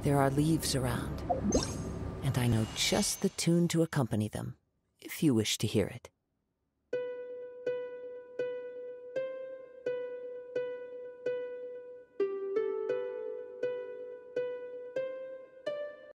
There are leaves around, and I know just the tune to accompany them, if you wish to hear it.